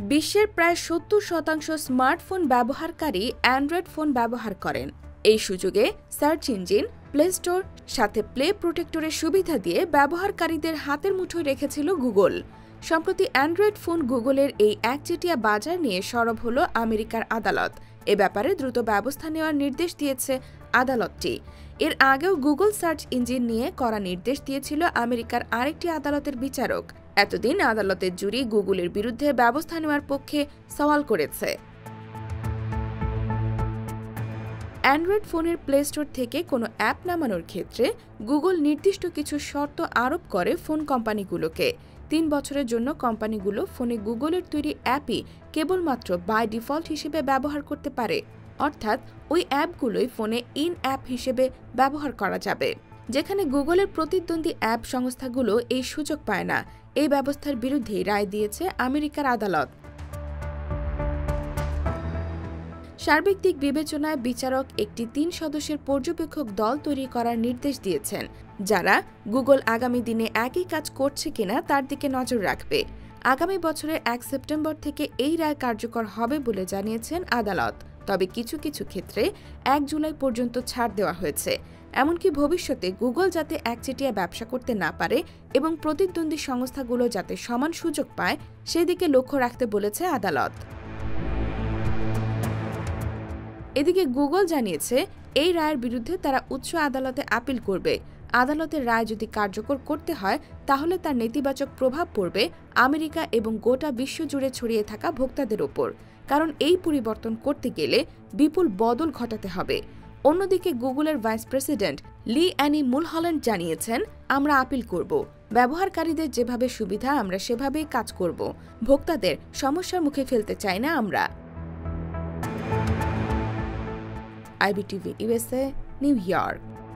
বিশ্বের প্রায় ৭০% স্মার্টফোন ব্যবহারকারী অ্যান্ড্রয়েড ফোন ব্যবহার করেন। এই সুযোগে সার্চ ইঞ্জিন, প্লে স্টোর সাথে প্লে প্রোটেক্টরের সুবিধা দিয়ে ব্যবহারকারীদের হাতের মুঠোয় রেখেছিল গুগল। সম্প্রতি অ্যান্ড্রয়েড ফোন গুগলের এই একচেটিয়া বাজার নিয়ে সরব হল আমেরিকার আদালত। এ ব্যাপারে দ্রুত ব্যবস্থা নেওয়ার নির্দেশ দিয়েছে আদালতটি। এর আগেও গুগল সার্চ ইঞ্জিন নিয়ে কড়া নির্দেশ দিয়েছিল আমেরিকার আরেকটি আদালতের বিচারক। এতদিন আদালতের জুরি গুগলের বিরুদ্ধে ব্যবস্থা নেওয়ার পক্ষে সওয়াল করেছে। অ্যান্ড্রয়েড ফোনের প্লে স্টোর থেকে কোনো অ্যাপ নামানোর ক্ষেত্রে গুগল নির্দিষ্ট কিছু শর্ত আরোপ করে ফোন কোম্পানিগুলোকে। ৩ বছরের জন্য কোম্পানিগুলো ফোনে গুগলের তৈরি অ্যাপই কেবলমাত্র বাই ডিফল্ট হিসেবে ব্যবহার করতে পারে, অর্থাৎ ওই অ্যাপগুলোই ফোনে ইন অ্যাপ হিসেবে ব্যবহার করা যাবে। যেখানে গুগলের প্রতিদ্বন্দ্বী অ্যাপ সংস্থাগুলো এই সুযোগ পায় না। এই ব্যবস্থার বিরুদ্ধেই রায় দিয়েছে আমেরিকার আদালত। সার্বিক দিক বিবেচনায় বিচারক একটি ৩ সদস্যের পর্যবেক্ষক দল তৈরি করার নির্দেশ দিয়েছেন, যারা গুগল আগামী দিনে একই কাজ করছে কিনা তার দিকে নজর রাখবে। আগামী বছরের ১ সেপ্টেম্বর থেকে এই রায় কার্যকর হবে বলে জানিয়েছেন আদালত। তবে কিছু কিছু ক্ষেত্রে ১ জুলাই পর্যন্ত ছাড় দেওয়া হয়েছে। এমনকি ভবিষ্যতে গুগল যাতে একচেটিয়া ব্যবসা করতে না পারে এবং প্রতিদ্বন্দ্বী সংস্থাগুলো যাতে সমান সুযোগ পায় সেদিকে লক্ষ্য রাখতে বলেছে আদালত। এদিকে গুগল জানিয়েছে এই রায়ের বিরুদ্ধে তারা উচ্চ আদালতে আপিল করবে। আদালতের রায় যদি কার্যকর করতে হয় তাহলে তার নেতিবাচক প্রভাব পড়বে আমেরিকা এবং গোটা বিশ্ব জুড়ে ছড়িয়ে থাকা ভোক্তাদের ওপর, কারণ এই পরিবর্তন করতে গেলে বিপুল বদল ঘটাতে হবে। অন্যদিকে গুগলের vice president Lee Anne Mulholland জানিয়েছেন, আমরা আপিল করব। ব্যবহারকারীদের যেভাবে সুবিধা আমরা সেভাবেই কাজ করব। ভোক্তাদের সমস্যার মুখে ফেলতে চাই না আমরা। iBTV USA, New York।